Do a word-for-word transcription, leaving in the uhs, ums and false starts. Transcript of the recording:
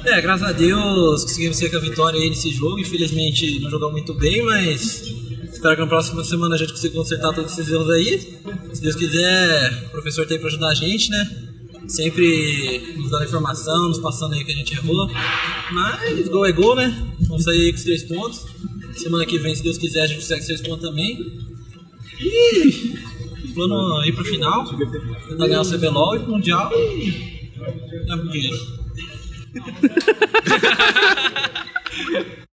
É, graças a Deus conseguimos ser com a vitória aí nesse jogo. Infelizmente não jogamos muito bem, mas espero que na próxima semana a gente consiga consertar todos esses erros aí. Se Deus quiser, o professor tem pra ajudar a gente, né? Sempre nos dando informação, nos passando aí que a gente errou. Mas gol é gol, né? Vamos sair com os três pontos. Semana que vem, se Deus quiser, a gente consegue três pontos também. E plano ir pro final, tentar ganhar o C B L O l e pro Mundial e ganhar dinheiro.